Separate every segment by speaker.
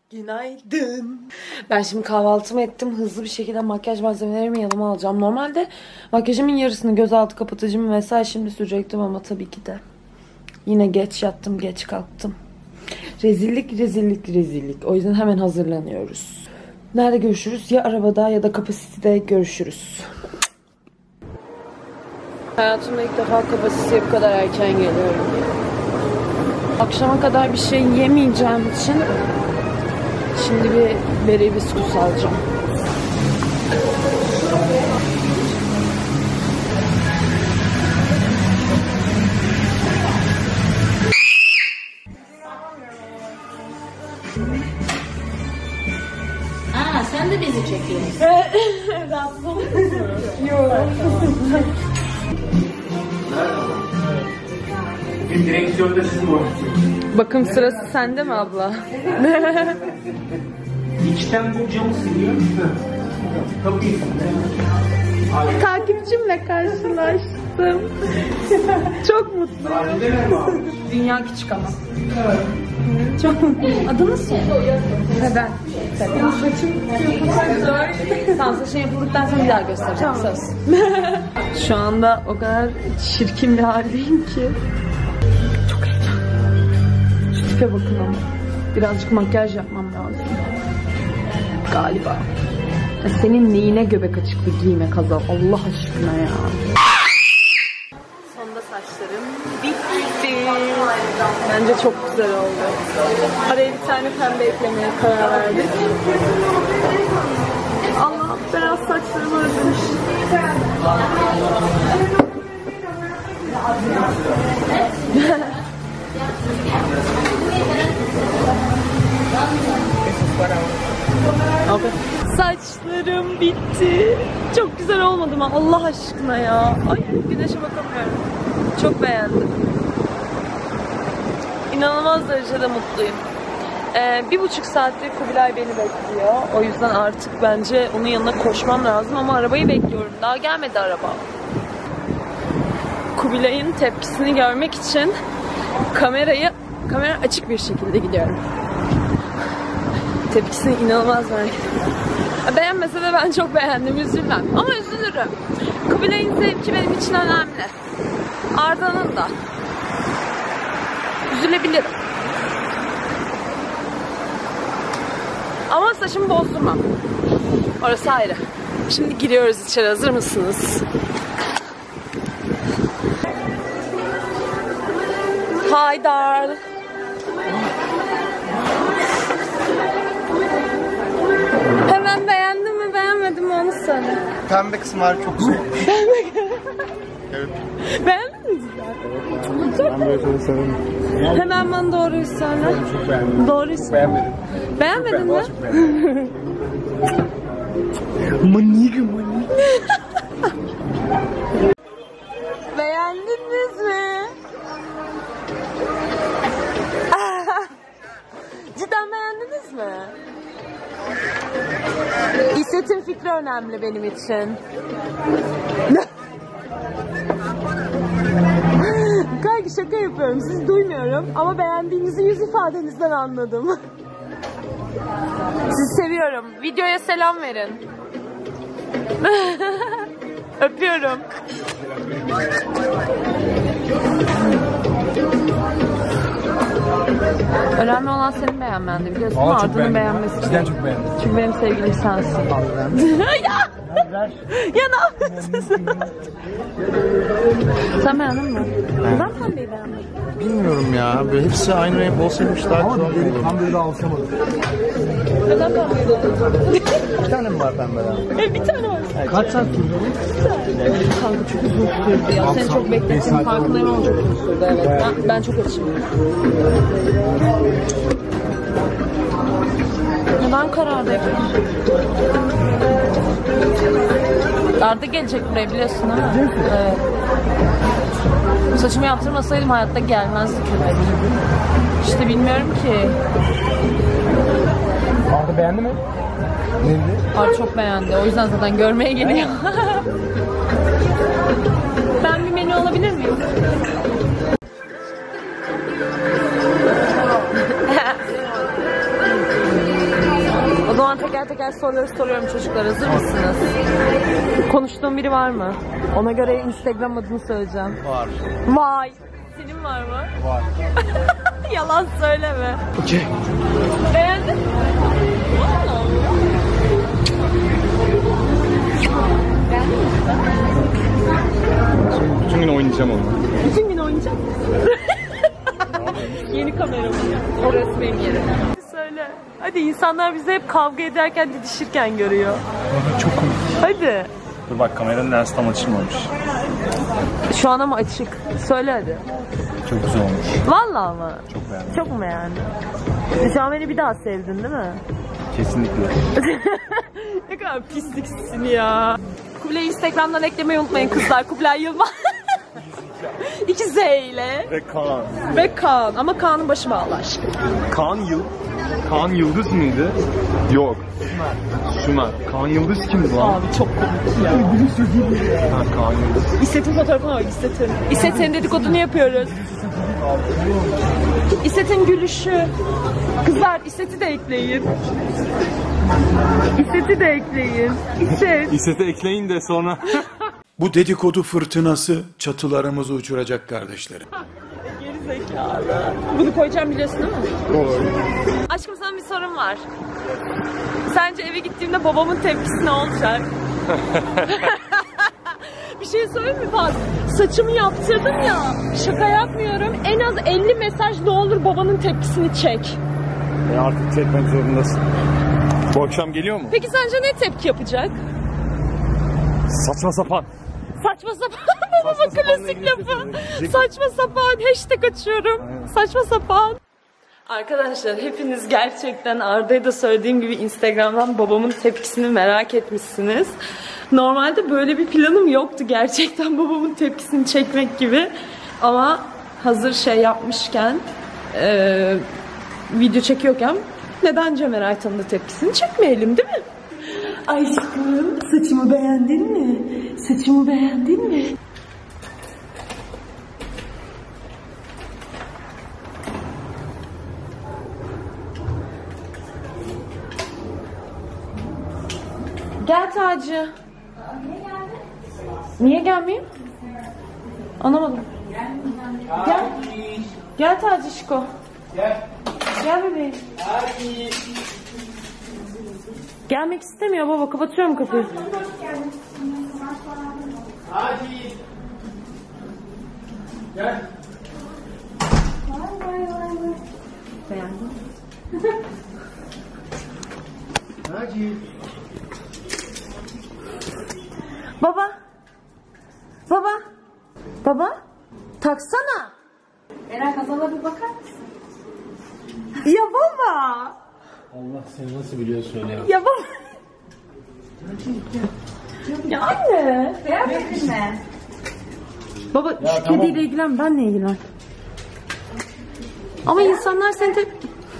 Speaker 1: Günaydın. Ben şimdi kahvaltımı ettim. Hızlı bir şekilde makyaj malzemelerimi yanıma alacağım. Normalde makyajımın yarısını, gözaltı kapatıcımı vesaire şimdi sürecektim ama tabii ki de yine geç yattım, geç kalktım. Rezillik. O yüzden hemen hazırlanıyoruz. Nerede görüşürüz? Ya arabada ya da kapasitede görüşürüz. Hayatımda ilk defa kapasiteye bu kadar erken geliyorum. Akşama kadar bir şey yemeyeceğim için şimdi bir beri bisküs alacağım.
Speaker 2: Aa, sen de bizi çekiyorsun.
Speaker 1: Rahatsız olur musun? Yok.
Speaker 3: Bir direksiyonda siz mi oynuyorsunuz?
Speaker 1: Bakım sırası sende mi abla?
Speaker 3: İçten bu camı siliyor. Kapıyı
Speaker 1: Takipçimle karşılaştım. Çok mutluyum. Dünya küçük ama. Evet. Çok mutluyum. Adınız ne? Neden? Benim saçım yapılacak. Tamam, saçın yapıldıktan sonra bir daha göstereceğim. Tamam. Söz. Şu anda o kadar çirkin bir haldeyim ki. Çok heyecanlıyım. Şu tipe bakın ama. Birazcık makyaj yapmam lazım. Galiba. Senin neyine göbek açıklı giyme Kazal? Allah aşkına ya. Sonunda saçlarım bitti. Bence çok güzel oldu. Araya bir tane pembe eklemeye karar verdik. Allah, beyaz saçlarımı özlemiş. Okay. Saçlarım bitti. Çok güzel olmadı mı? Allah aşkına ya. Ay, güneşe bakamıyorum. Çok beğendim. İnanılmaz derecede mutluyum. 1,5 saattir Kubilay beni bekliyor. O yüzden artık bence onun yanına koşmam lazım ama arabayı bekliyorum. Daha gelmedi araba. Kubilay'ın tepkisini görmek için kamera açık bir şekilde gidiyorum. Tepkisini inanılmaz merak ediyorum. Beğenmese de ben çok beğendim, üzülmem. Ama üzülürüm. Kubilay'ın zevki benim için önemli. Arda'nın da. Üzülebilirim. Ama saçımı bozdurmam. Orası ayrı. Şimdi giriyoruz içeri. Hazır mısınız? Hi darling. Hemen beğendin mi beğenmedin mi onu söyle.
Speaker 4: Pembe kısımlar çok güzel. Evet.
Speaker 1: Beğendin mi?
Speaker 4: Ben böyle çok severim.
Speaker 1: Hemen bana doğruyu söyle.
Speaker 4: Çok beğendim.
Speaker 1: Doğruyu söyle.
Speaker 4: Beğenmedim.
Speaker 1: Beğenmedin mi?
Speaker 4: Çok beğendim. Manik.
Speaker 1: Beğendiniz mi? Cidden beğendiniz mi? İsmet'in fikri önemli benim için. Kanka şaka yapıyorum, siz duymuyorum ama beğendiğinizi yüz ifadenizden anladım. Sizi seviyorum. Videoya selam verin. Öpüyorum. Önemli olan senin beğenmendi, biliyorsun mu? Arda'nın beğenmesi.
Speaker 4: Cidden çok beğendim.
Speaker 1: Çünkü benim sevgilim sensin. Ya! Ya ne yapıyorsun sen? Sen beğendin mi? Neden pembeyi beğendin?
Speaker 4: Bilmiyorum ya. Böyle hepsi aynı renk olsaymış daha güzel olurdu. Tam böyle alışamadım.
Speaker 1: Neden pembeyi beğendin?
Speaker 4: Bir tane mi var pembeden?
Speaker 1: Bir tane var.
Speaker 4: Kaç saat sürdü?
Speaker 1: Kanka çok uzun sürdü ya. Seni çok beklettim. Farkındayım ama çok uzun sürdü. Evet. Ben çok açım. Neden karardı hep? Arda gelecek buraya, biliyorsun değil mi? Evet. Saçımı yaptırmasaydım hayatta gelmezdi köpeğim. İşte bilmiyorum ki.
Speaker 4: Arda beğendi mi? Neydi?
Speaker 1: Arda çok beğendi. O yüzden zaten görmeye geliyor. Ben bir menü alabilir miyim? teker teker soruları soruyorum çocuklar. Hazır mısınız? Konuştuğum biri var mı? Ona göre Instagram adını söyleyeceğim.
Speaker 4: Var.
Speaker 1: Vay. Senin var mı?
Speaker 4: Var.
Speaker 1: Yalan söyleme.
Speaker 4: Okey.
Speaker 1: Beğendin mi?
Speaker 4: Bütün gün oynayacağım onu.
Speaker 1: Bütün gün oynayacağım. Yeni kameramı. Orası benim yerim. Söyle. Hadi insanlar bizi hep kavga ederken didişirken görüyor.
Speaker 4: Çok komik.
Speaker 1: Hadi.
Speaker 4: Dur bak kameranın lensi tam açılmamış.
Speaker 1: Şu an ama açık. Söyle hadi.
Speaker 4: Çok güzel olmuş.
Speaker 1: Vallahi mı?
Speaker 4: Çok beğendim.
Speaker 1: Çok mu beğendin? Şu an beni bir daha sevdin değil mi?
Speaker 4: Kesinlikle.
Speaker 1: Ne kadar pisliksin ya. Kubilay'ı Instagram'dan eklemeyi unutmayın kızlar. Kubilay Yılmaz. 2 Z ile.
Speaker 4: Ve Kaan.
Speaker 1: Ve Kaan. Ama Kaan'ın başı bağlı aşkım.
Speaker 4: Kaan Yıldız mıydı? Yok. Sümer. Kaan Yıldız kimdi lan?
Speaker 1: Abi çok komik ya.
Speaker 4: Ha, Kaan Yıldız.
Speaker 1: İsset'in fotoğrafına bak İsset'in. İsset senin dedikodunu yapıyoruz. İsset'in gülüşü. Kızlar İsset'i de ekleyin. İsset'i de ekleyin. İsset.
Speaker 4: İsset'e ekleyin de sonra.
Speaker 5: Bu dedikodu fırtınası çatılarımızı uçuracak kardeşlerim.
Speaker 1: Geri zekalı. Bunu koyacağım biliyorsun değil mi?
Speaker 4: Olur.
Speaker 1: Aşkım sana bir sorum var. Sence eve gittiğimde babamın tepkisi ne olacak? Bir şey söyleyeyim mi Faz? Saçımı yaptırdım ya. Şaka yapmıyorum. En az 50 mesaj ne olur babanın tepkisini çek.
Speaker 4: Artık çekmek zorundasın. Bu akşam geliyor mu?
Speaker 1: Peki sence ne tepki yapacak?
Speaker 4: Saçma sapan.
Speaker 1: Saçma sapan. Babamın klasik lafı. Saçma sapan. Hashtag açıyorum. Aynen. Saçma sapan. Arkadaşlar hepiniz gerçekten Arda'ya da söylediğim gibi Instagram'dan babamın tepkisini merak etmişsiniz. Normalde böyle bir planım yoktu gerçekten babamın tepkisini çekmek gibi. Ama hazır şey yapmışken, video çekiyorken neden Cemal Aytan'ın da tepkisini çekmeyelim değil mi? Aşkım saçımı beğendin mi? Saçımı beğendin mi? Gel Taci. Niye gelmeyeyim? Anlamadım. Gel. Gel Taci Şiko. Gel bebeğim. Gelmek istemiyor baba. Kapatıyorum kapıyı.
Speaker 3: Hadi. Gel.
Speaker 1: Beğendim.
Speaker 3: Hadi.
Speaker 1: Baba. Baba. Baba. Taksana.
Speaker 2: Eren kazana bir bakar mısın?
Speaker 1: Ya baba.
Speaker 3: Allah seni nasıl biliyor söyle ya.
Speaker 1: Ya baba. Ya anne.
Speaker 2: Beğenmedin mi?
Speaker 1: Baba
Speaker 3: Ya
Speaker 1: şu
Speaker 3: tamam.
Speaker 1: kediyle ilgilen, benle ilgilen. Ama insanlar seni de...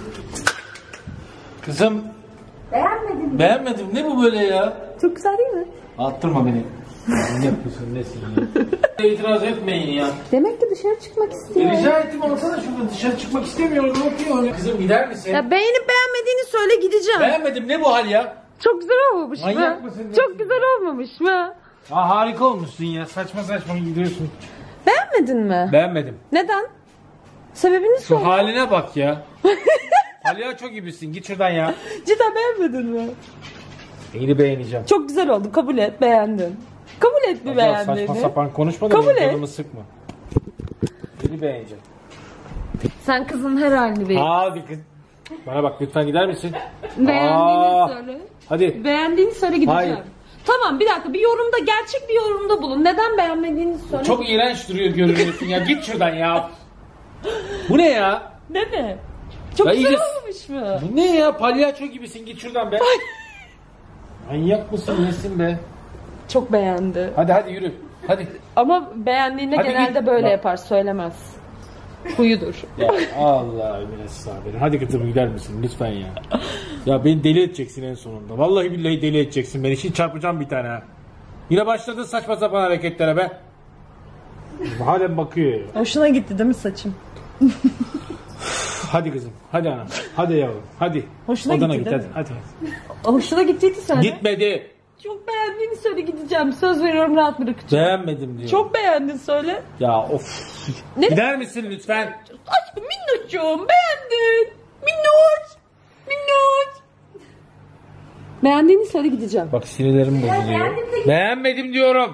Speaker 3: Kızım
Speaker 2: Beğenmedin mi?
Speaker 3: beğenmedim. Ne bu böyle ya?
Speaker 1: Çok güzel değil mi?
Speaker 3: Attırma beni. Ne yapıyorsun nesin ya? İtiraz etmeyin ya.
Speaker 1: Demek ki dışarı çıkmak istiyor.
Speaker 3: Rica ettim alsana şuradan, dışarı çıkmak istemiyorum. Ne yapıyor? Kızım gider misin?
Speaker 1: Ya beğenip beğenmediğini söyle, gideceğim.
Speaker 3: Beğenmedim, ne bu hal ya?
Speaker 1: Çok güzel olmamış mı?
Speaker 3: Manyak mısın?
Speaker 1: Çok güzel olmamış mı?
Speaker 3: Ha, harika olmuşsun ya, saçma saçma gidiyorsun.
Speaker 1: Beğenmedin mi?
Speaker 3: Beğenmedim.
Speaker 1: Neden? Sebebini
Speaker 3: Şu
Speaker 1: söyle.
Speaker 3: haline bak ya. Palyaço gibisin, git şuradan ya.
Speaker 1: Cidden beğenmedin mi?
Speaker 3: Neyini beğeneceğim?
Speaker 1: Çok güzel oldu, kabul et, beğendin. Kabul et mi beğendiğini?
Speaker 3: Saçma sapan konuşma da
Speaker 1: Kabul
Speaker 3: benim
Speaker 1: et.
Speaker 3: canımı sıkma. Neyini beğeneceğim?
Speaker 1: Sen kızın her halini beğen.
Speaker 3: Hadi kız. Bana bak lütfen gider misin?
Speaker 1: Beğendiğini söyle.
Speaker 3: Hadi.
Speaker 1: Beğendiğini söyle, gideceğim.
Speaker 3: Hayır.
Speaker 1: Tamam, bir dakika, bir yorumda, gerçek bir yorumda bulun. Neden beğenmediğini söyle.
Speaker 3: Çok iğrenç duruyor görünüyorsun ya. Git şuradan ya. Bu ne ya?
Speaker 1: Ne mi? Çok
Speaker 3: Ya
Speaker 1: güzel
Speaker 3: iyice-
Speaker 1: olmuş mu?
Speaker 3: Bu ne ya? Palyaço gibisin. Git şuradan be. Manyak mısın nesin be?
Speaker 1: Çok beğendi.
Speaker 3: Hadi yürü. Hadi.
Speaker 1: Ama beğendiğinde
Speaker 3: Hadi
Speaker 1: genelde
Speaker 3: git.
Speaker 1: böyle
Speaker 3: Bak.
Speaker 1: yapar, söylemez. Huyudur.
Speaker 3: Ya Allah Emine sabır. Hadi kızım gider misin lütfen ya. Ya beni deli edeceksin en sonunda. Vallahi billahi deli edeceksin beni. Şimdi çarpacağım bir tane ha. Yine başladın saçma sapan hareketlere be. Halen bakıyor ya.
Speaker 1: Hoşuna gitti değil mi saçım?
Speaker 3: Hadi kızım. Hadi anam. Hadi yavrum. Hadi.
Speaker 1: Hoşuna
Speaker 3: Odana
Speaker 1: gitti
Speaker 3: git
Speaker 1: değil
Speaker 3: hadi.
Speaker 1: mi?
Speaker 3: Hadi.
Speaker 1: Hoşuna gittiydi söyle.
Speaker 3: Gitmedi.
Speaker 1: Çok beğendiğini söyle, gideceğim. Söz veriyorum, rahat bırakacağım.
Speaker 3: Beğenmedim diyor.
Speaker 1: Çok beğendin söyle.
Speaker 3: Ya of.
Speaker 1: Ne?
Speaker 3: Gider misin lütfen?
Speaker 1: Aşkım minnoşum, beğendin. Minnoş. Minnoş. Beğendiğini söyle, gideceğim.
Speaker 3: Bak sinirlerim bozuluyor. Beğenmedim diyorum.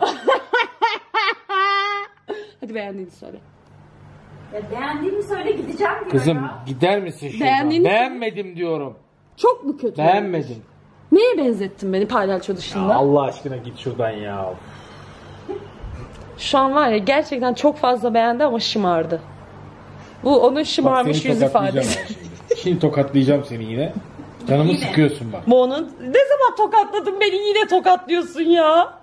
Speaker 1: Hadi beğendiğini söyle.
Speaker 2: Ya beğendiğimi söyle gideceğim diyor
Speaker 3: Kızım
Speaker 2: ya.
Speaker 3: gider misin şuradan?
Speaker 1: Beğendiğini-
Speaker 3: Beğenmedim diyorum.
Speaker 1: Çok mu kötü?
Speaker 3: Beğenmedim.
Speaker 1: Neye benzettin beni palyaço dışında?
Speaker 3: Allah aşkına git şuradan ya.
Speaker 1: Şu an var ya, gerçekten çok fazla beğendi ama şımardı. Bu onun
Speaker 3: Bak
Speaker 1: şımarmış
Speaker 3: seni
Speaker 1: yüz
Speaker 3: tokatlayacağım
Speaker 1: ifadesi.
Speaker 3: ben şimdi. Şimdi tokatlayacağım seni yine. Canımı sıkıyorsun bak.
Speaker 1: Bu onun... Ne zaman tokatladın beni, yine tokatlıyorsun ya.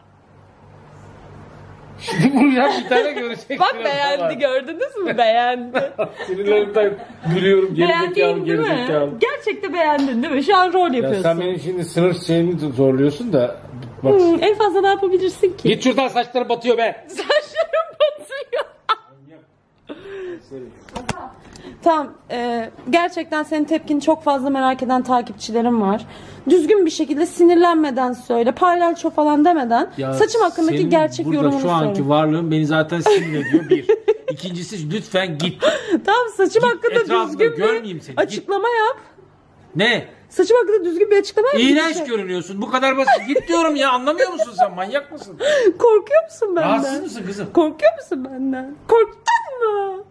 Speaker 3: Şimdi vuracağım bir tane görecek.
Speaker 1: Bak beğendi, gördünüz mü? Beğendi.
Speaker 3: Sinirlerimden gülüyorum. Gerizekalı
Speaker 1: Beğendin değil mi?
Speaker 3: gerizekalı.
Speaker 1: Gerçekten beğendin değil mi? Şu an rol
Speaker 3: Ya
Speaker 1: yapıyorsun.
Speaker 3: sen benim şimdi sınır şeyimi zorluyorsun da. Bak.
Speaker 1: En fazla ne yapabilirsin ki?
Speaker 3: Git şuradan saçlarım batıyor be.
Speaker 1: Saçlarım batıyor. Tamam, gerçekten senin tepkini çok fazla merak eden takipçilerim var. Düzgün bir şekilde, sinirlenmeden söyle, palyaço falan demeden
Speaker 3: Ya
Speaker 1: saçım hakkındaki
Speaker 3: senin
Speaker 1: gerçek
Speaker 3: burada
Speaker 1: yorumunu
Speaker 3: şu anki
Speaker 1: söyle.
Speaker 3: varlığın beni zaten sinir ediyor bir. İkincisi lütfen git.
Speaker 1: Tamam, saçım
Speaker 3: Git,
Speaker 1: hakkında
Speaker 3: etrafında
Speaker 1: düzgün
Speaker 3: görmeyeyim
Speaker 1: bir
Speaker 3: seni,
Speaker 1: açıklama yap.
Speaker 3: Ne?
Speaker 1: Saçım hakkında düzgün bir açıklama yap.
Speaker 3: İğrenç görünüyorsun. Bu kadar basit. Git diyorum ya. Anlamıyor musun sen? Manyak mısın?
Speaker 1: Korkuyor musun benden?
Speaker 3: Rahatsız mısın kızım?
Speaker 1: Korkuyor musun benden? Korktun mu?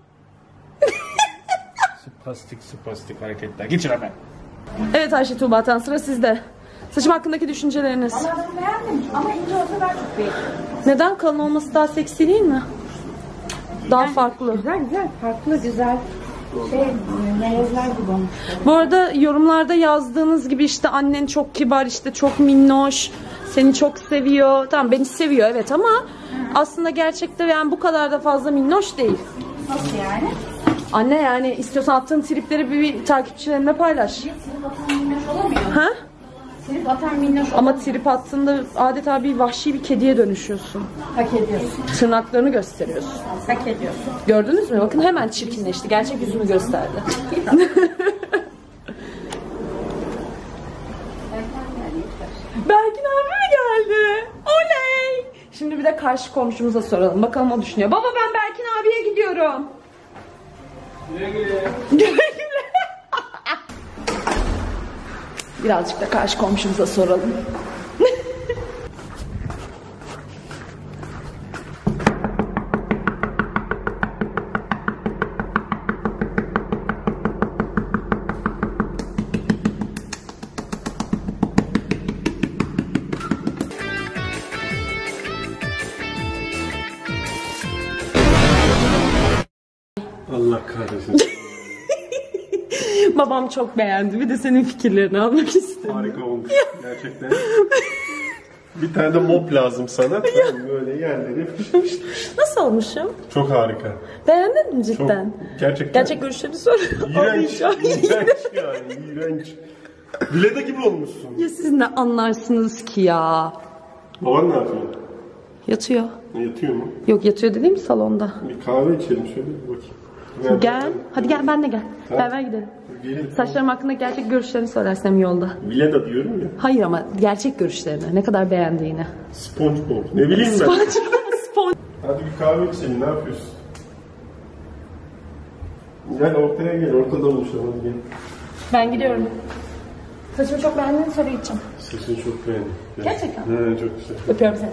Speaker 3: Spastik hareketler. Git şuna be.
Speaker 1: Evet Ayşe Tuğba Tan, sıra sizde. Saçım hakkındaki düşünceleriniz.
Speaker 2: Valla ben beğendim ama ince olsa daha çok beğendim.
Speaker 1: Neden? Kalın olması daha seksi değil mi? Daha farklı.
Speaker 2: Güzel farklı güzel. Melezler gibi olmuş.
Speaker 1: Bu arada yorumlarda yazdığınız gibi işte annen çok kibar, işte çok minnoş, seni çok seviyor. Tamam, beni seviyor evet ama aslında gerçekte yani bu kadar da fazla minnoş değil.
Speaker 2: Nasıl yani?
Speaker 1: Anne yani istiyorsan attığın tripleri bir takipçilerine paylaş.
Speaker 2: Trip atan minnoş olamıyor.
Speaker 1: Ha?
Speaker 2: Trip atan minnoş
Speaker 1: Ama trip attığında adeta bir vahşi bir kediye dönüşüyorsun.
Speaker 2: hak ediyorsun.
Speaker 1: Tırnaklarını gösteriyorsun.
Speaker 2: Hak ediyorsun.
Speaker 1: Gördünüz mü? Bakın hemen çirkinleşti. Gerçek yüzünü gösterdi. Berkin abi mi geldi? Oley! Şimdi bir de karşı komşumuza soralım. Bakalım o düşünüyor. Baba ben Berkin abiye gidiyorum. Güle güle. Birazcık da karşı komşumuza soralım.
Speaker 4: Allah kahretsin.
Speaker 1: Babam çok beğendi. Bir de senin fikirlerini almak istedim.
Speaker 4: Harika olmuş gerçekten. Bir tane de mop lazım sana. Tamam, böyle yerleri
Speaker 1: Nasıl olmuşum?
Speaker 4: çok harika.
Speaker 1: Beğendin mi
Speaker 4: Çok,
Speaker 1: cidden?
Speaker 4: gerçekten.
Speaker 1: Gerçek görüşlerini sor.
Speaker 4: İğrenç. İğrenç yani. İğrenç. Vileda gibi olmuşsun.
Speaker 1: Ya siz ne anlarsınız ki ya?
Speaker 4: Baban ne yapıyor?
Speaker 1: Yatıyor.
Speaker 4: Yatıyor mu?
Speaker 1: Yok, yatıyor dediğim salonda.
Speaker 4: Bir kahve içelim şöyle bir bakayım.
Speaker 1: Gel. Hadi gel, benle gel.
Speaker 4: Tamam.
Speaker 1: Beraber gidelim.
Speaker 4: Gelin.
Speaker 1: Saçlarım hakkında gerçek görüşlerini söylersem yolda.
Speaker 4: Vileda diyorum ya.
Speaker 1: Hayır ama gerçek görüşlerini. Ne kadar beğendiğini.
Speaker 4: SpongeBob. Ne bileyim ben.
Speaker 1: Spon.
Speaker 4: Hadi bir kahve içelim. Ne yapıyorsun? Gel ortaya gel. Ortada buluşalım. Hadi gel.
Speaker 1: Ben gidiyorum. Saçımı çok beğendiğini söyle, gideceğim.
Speaker 4: Sesini çok beğendim. Gel.
Speaker 1: Gerçekten?
Speaker 4: He, çok güzel.
Speaker 1: Öpüyorum seni.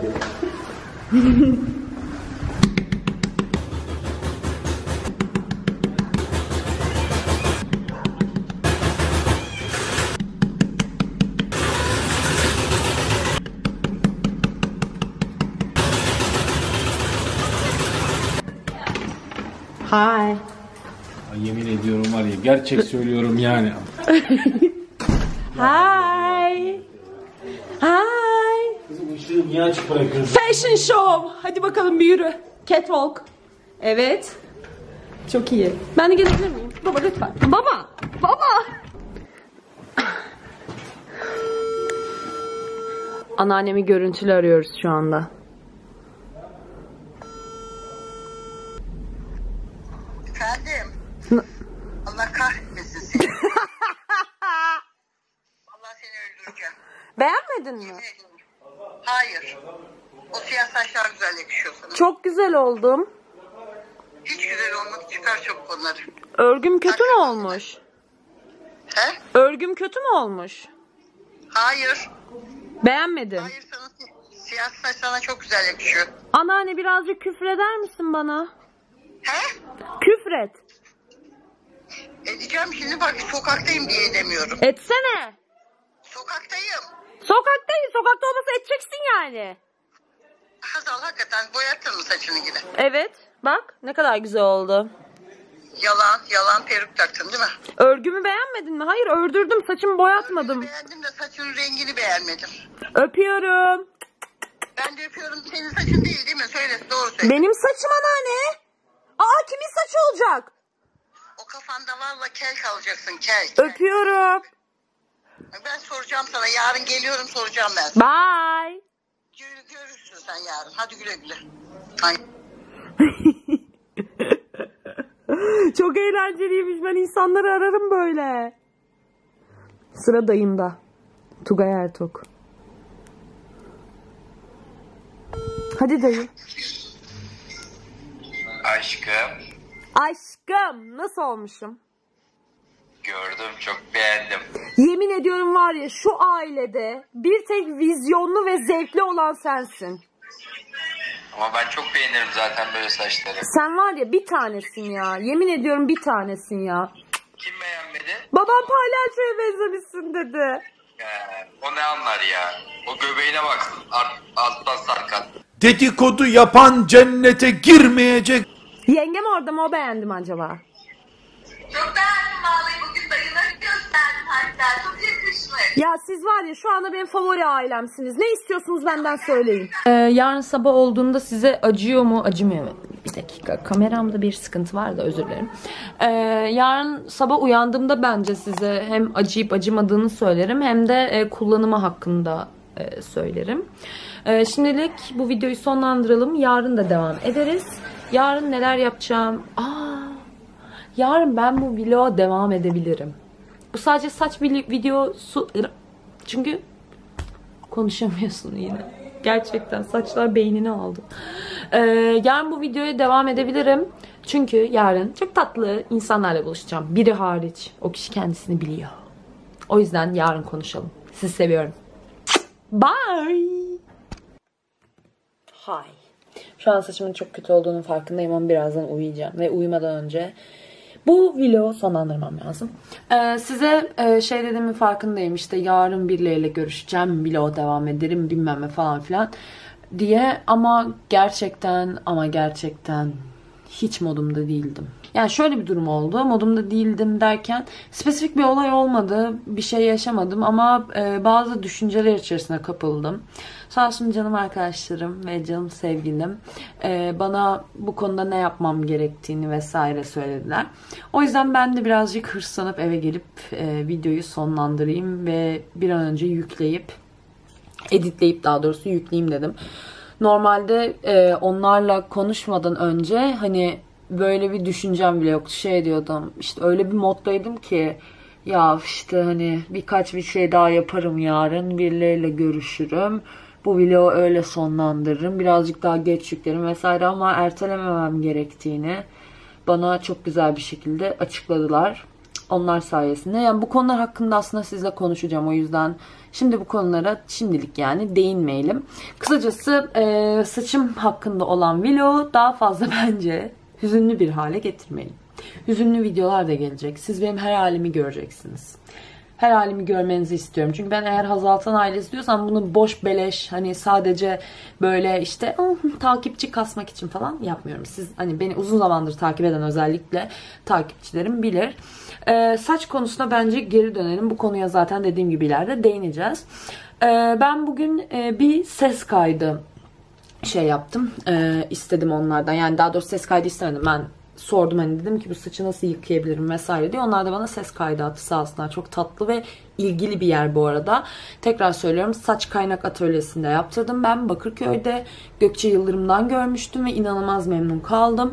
Speaker 1: Hi.
Speaker 3: Ay, yemin ediyorum var ya, gerçek söylüyorum yani.
Speaker 1: Hi. Hi.
Speaker 3: Kızım ışığı niye açık bırakıyorsun?
Speaker 1: Fashion show. Hadi bakalım bir yürü. Catwalk. Evet. Çok iyi. Ben de gelebilir miyim? Baba lütfen. Baba. Baba. Anneannemi görüntülü arıyoruz şu anda.
Speaker 6: Efendim? Allah kahretmesin. seni öldüreceğim.
Speaker 1: Beğenmedin mi?
Speaker 6: Yemin ederim. Hayır. O siyah saçlar güzel yakışıyor sana.
Speaker 1: Çok güzel oldum.
Speaker 6: Hiç güzel olmadı. Çıkar çabuk onları.
Speaker 1: Örgüm kötü mü olmuş?
Speaker 6: He?
Speaker 1: Örgüm kötü mü olmuş?
Speaker 6: Hayır.
Speaker 1: Beğenmedim.
Speaker 6: Hayır, sana siyah saç sana çok güzel yakışıyor.
Speaker 1: Anneanne birazcık küfreder misin bana?
Speaker 6: He?
Speaker 1: Küfret.
Speaker 6: Edeceğim şimdi, bak sokaktayım diye edemiyorum.
Speaker 1: Etsene.
Speaker 6: Sokaktayım.
Speaker 1: Sokaktayız. Sokakta olmasa edeceksin yani.
Speaker 6: Hazal, hakikaten boyattın mı saçını yine?
Speaker 1: Evet. Bak ne kadar güzel oldu.
Speaker 6: Yalan peruk taktın değil mi?
Speaker 1: Örgümü beğenmedin mi? Hayır, ördürdüm. Saçımı boyatmadım.
Speaker 6: Beğendim de saçının rengini beğenmedim.
Speaker 1: Öpüyorum.
Speaker 6: Ben de öpüyorum, senin saçın değil mi? Söyle, doğru söyle.
Speaker 1: Benim saçım anneanne. Aa, kimin saçı olacak?
Speaker 6: O kafanda valla kel kalacaksın, kel.
Speaker 1: Öpüyorum.
Speaker 6: Ben soracağım sana, yarın geliyorum, soracağım ben.
Speaker 1: Bye.
Speaker 6: Görürsün sen yarın. Hadi güle güle. Ay.
Speaker 1: Çok eğlenceliymiş. Ben insanları ararım böyle. Sıra dayımda. Tugay Ertok. Hadi dayı.
Speaker 7: Aşkım,
Speaker 1: Aşkım, nasıl olmuşum?
Speaker 7: gördüm, çok beğendim.
Speaker 1: Yemin ediyorum var ya, şu ailede bir tek vizyonlu ve zevkli olan sensin.
Speaker 7: Ama ben çok beğenirim zaten böyle saçları.
Speaker 1: Sen var ya bir tanesin ya. Yemin ediyorum bir tanesin ya.
Speaker 7: Kim beğenmedi?
Speaker 1: Babam palyaçoya benzemişsin dedi.
Speaker 7: O ne anlar ya? O göbeğine bak, alttan sarkan.
Speaker 5: Dedikodu yapan cennete girmeyecek.
Speaker 1: Yengem orada mı, o beğendi mi acaba?
Speaker 6: Çok beğendim vallahi, bugün dayıları gösterdim hatta. Çok yakışmış.
Speaker 1: Ya siz var ya şu anda benim favori ailemsiniz. Ne istiyorsunuz benden söyleyin. Yarın sabah olduğunda size acıyor mu acımıyor mu? Bir dakika, kameramda bir sıkıntı var da özür dilerim. Yarın sabah uyandığımda bence size hem acıyıp acımadığını söylerim hem de kullanımı hakkında söylerim. Şimdilik bu videoyu sonlandıralım. Yarın da devam ederiz. Yarın neler yapacağım? Yarın ben bu vloga devam edebilirim. Bu sadece saç videosu. Çünkü konuşamıyorsun yine. Gerçekten saçlar beynini aldı. Yarın bu videoya devam edebilirim. Çünkü yarın çok tatlı insanlarla buluşacağım. Biri hariç. O kişi kendisini biliyor. O yüzden yarın konuşalım. Sizi seviyorum. Bye. Hi. Şu an saçımın çok kötü olduğunun farkındayım ama birazdan uyuyacağım. Ve uyumadan önce bu vlogu sonlandırmam lazım. Size şey dediğimin farkındayım. İşte yarın birileriyle görüşeceğim. Vloga devam ederim bilmem ne falan filan diye. Ama gerçekten hiç modumda değildim. Yani şöyle bir durum oldu. Modumda değildim derken spesifik bir olay olmadı. Bir şey yaşamadım ama bazı düşünceler içerisine kapıldım. Sağ olsun canım arkadaşlarım ve canım sevgilim bana bu konuda ne yapmam gerektiğini vesaire söylediler. O yüzden ben de birazcık hırslanıp eve gelip videoyu sonlandırayım ve bir an önce editleyip daha doğrusu yükleyeyim dedim. Normalde onlarla konuşmadan önce hani böyle bir düşüncem bile yoktu. Şey diyordum, işte öyle bir moddaydım ki ya işte hani birkaç bir şey daha yaparım yarın, birileriyle görüşürüm. Bu vlogu öyle sonlandırırım. Birazcık daha geç yüklerim vesaire ama ertelememem gerektiğini bana çok güzel bir şekilde açıkladılar. Onlar sayesinde. Yani bu konular hakkında aslında sizle konuşacağım. O yüzden şimdi bu konulara şimdilik yani değinmeyelim. Kısacası saçım hakkında olan vlogu daha fazla bence hüzünlü bir hale getirmeyin. Hüzünlü videolar da gelecek. Siz benim her halimi göreceksiniz. Her halimi görmenizi istiyorum. Çünkü ben eğer Hazal Altan ailesi diyorsam bunu boş beleş hani sadece böyle işte takipçi kasmak için falan yapmıyorum. Siz hani beni uzun zamandır takip eden özellikle takipçilerim bilir. Saç konusuna bence geri dönelim. Bu konuya zaten dediğim gibi ileride değineceğiz. Ben bugün bir ses kaydı yaptım. İstedim onlardan. Yani daha doğrusu ses kaydı istemedim. Ben sordum hani dedim ki bu saçı nasıl yıkayabilirim vesaire diye. Onlar da bana ses kaydı attı sağ olsunlar. Çok tatlı ve ilgili bir yer bu arada. Tekrar söylüyorum, saç kaynak atölyesinde yaptırdım. Ben Bakırköy'de Gökçe Yıldırım'dan görmüştüm ve inanılmaz memnun kaldım.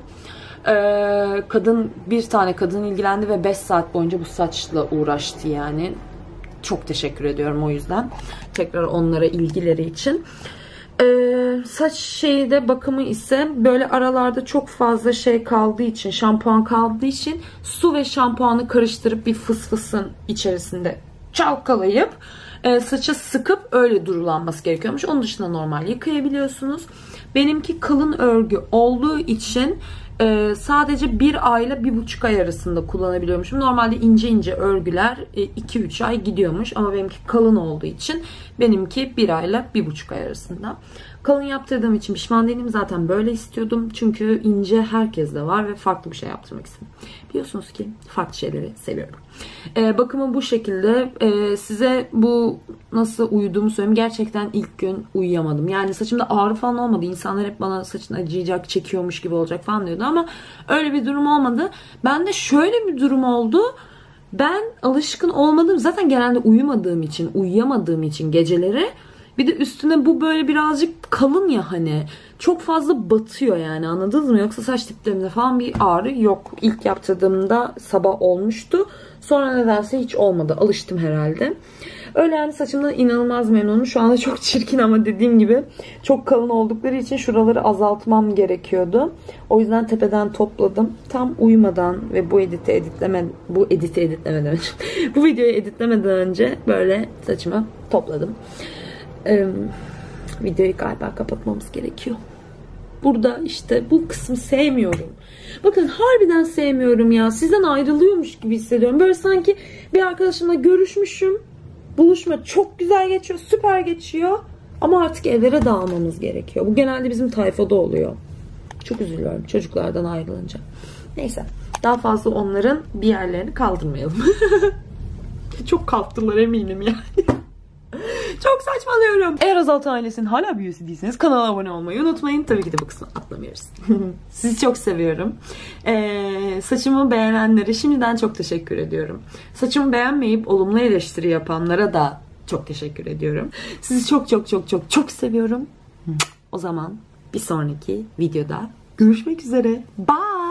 Speaker 1: Bir tane kadın ilgilendi ve 5 saat boyunca bu saçla uğraştı yani. çok teşekkür ediyorum o yüzden. Tekrar onlara ilgileri için. Saç şeyde bakımı ise böyle aralarda çok fazla şey kaldığı için, şampuan kaldığı için su ve şampuanı karıştırıp bir fısfısın içerisinde çalkalayıp saça sıkıp öyle durulanması gerekiyormuş. Onun dışında normal yıkayabiliyorsunuz. Benimki kalın örgü olduğu için sadece 1 ayla 1,5 ay arasında kullanabiliyormuşum. Normalde ince ince örgüler 2-3 ay gidiyormuş ama benimki kalın olduğu için benimki 1 ayla 1,5 ay arasında. Kalın yaptırdığım için pişman değilim. Zaten böyle istiyordum. Çünkü ince herkeste var ve farklı bir şey yaptırmak istedim. Biliyorsunuz ki farklı şeyleri seviyorum. Bakımı bu şekilde. Size bu nasıl uyuduğumu söyleyeyim. Gerçekten ilk gün uyuyamadım. Yani saçımda ağrı falan olmadı. İnsanlar hep bana saçın acıyacak, çekiyormuş gibi olacak falan diyordu ama öyle bir durum olmadı. Bende şöyle bir durum oldu. Ben alışkın olmadım. Zaten genelde uyuyamadığım için geceleri. Bir de üstüne bu böyle birazcık kalın ya hani. Çok fazla batıyor yani, anladınız mı? Yoksa saç diplerimde falan bir ağrı yok. İlk yaptırdığımda sabah olmuştu. Sonra nedense hiç olmadı. Alıştım herhalde. Öyle yani, saçımdan inanılmaz memnunum. Şu anda çok çirkin ama dediğim gibi çok kalın oldukları için şuraları azaltmam gerekiyordu. O yüzden tepeden topladım. Tam uyumadan ve bu videoyu editlemeden önce böyle saçımı topladım. Videoyu galiba kapatmamız gerekiyor. Burada işte bu kısmı sevmiyorum. Bakın harbiden sevmiyorum ya. Sizden ayrılıyormuş gibi hissediyorum. Böyle sanki bir arkadaşımla görüşmüşüm. Buluşma çok güzel geçiyor. Süper geçiyor. Ama artık evlere dağılmamız gerekiyor. Bu genelde bizim tayfada oluyor. Çok üzülüyorum çocuklardan ayrılınca. Neyse. Daha fazla onların bir yerlerini kaldırmayalım. Çok kalktılar eminim yani. Çok saçmalıyorum. Eğer Azaltı ailesinin hala bir üyesi değilseniz kanala abone olmayı unutmayın. Tabii ki de bu kısmı atlamıyoruz. Sizi çok seviyorum. Saçımı beğenenlere şimdiden çok teşekkür ediyorum. Saçımı beğenmeyip olumlu eleştiri yapanlara da çok teşekkür ediyorum. Sizi çok çok çok çok çok seviyorum. O zaman bir sonraki videoda görüşmek üzere. Bye.